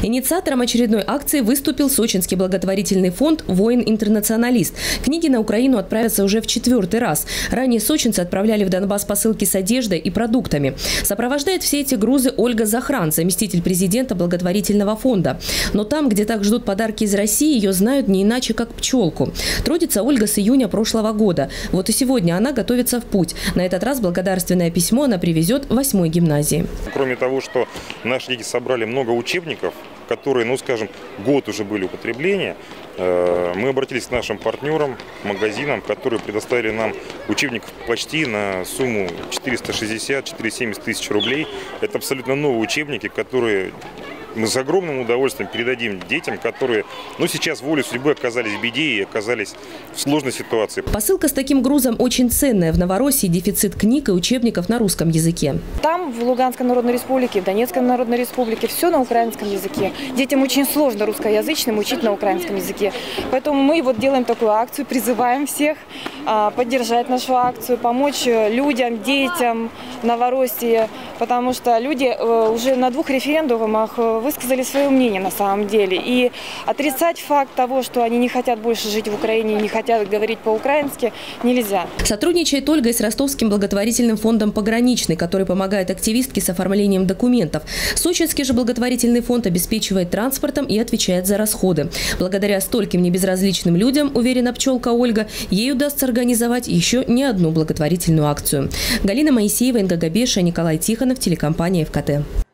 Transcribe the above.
Инициатором очередной акции выступил сочинский благотворительный фонд «Воин-интернационалист». Книги на Украину отправятся уже в 4-й раз. Ранее сочинцы отправляли в Донбасс посылки с одеждой и продуктами. Сопровождает все эти грузы Ольга Захран, заместитель президента благотворительного фонда. Но там, где так ждут подарки из России, ее знают не иначе, как пчелку. Трудится Ольга с июня прошлого года. Вот и сегодня она готовится в путь. На этот раз благодарственное письмо она привезет в 8-й гимназии. Кроме того, что наши дети собрали много учебников, которые, скажем, год уже были употребления, мы обратились к нашим партнерам, магазинам, которые предоставили нам учебников почти на сумму 460-470 тысяч рублей. Это абсолютно новые учебники, которые мы с огромным удовольствием передадим детям, которые сейчас волей судьбы оказались в беде и оказались в сложной ситуации. Посылка с таким грузом очень ценная. В Новороссии дефицит книг и учебников на русском языке. Там, в Луганской Народной Республике, в Донецкой Народной Республике, все на украинском языке. Детям очень сложно русскоязычным учить на украинском языке. Поэтому мы делаем такую акцию, призываем всех поддержать нашу акцию, помочь людям, детям Новороссии, потому что люди уже на 2 референдумах высказали свое мнение на самом деле. И отрицать факт того, что они не хотят больше жить в Украине, не хотят говорить по-украински, нельзя. Сотрудничает Ольга и с Ростовским благотворительным фондом «Пограничный», который помогает активистке с оформлением документов. Сочинский же благотворительный фонд обеспечивает транспортом и отвечает за расходы. Благодаря стольким небезразличным людям, уверена пчелка Ольга, ей удастся организовать еще не одну благотворительную акцию. Галина Моисеева, Инга Габеша, Николай Тихонов, телекомпания ФКТ.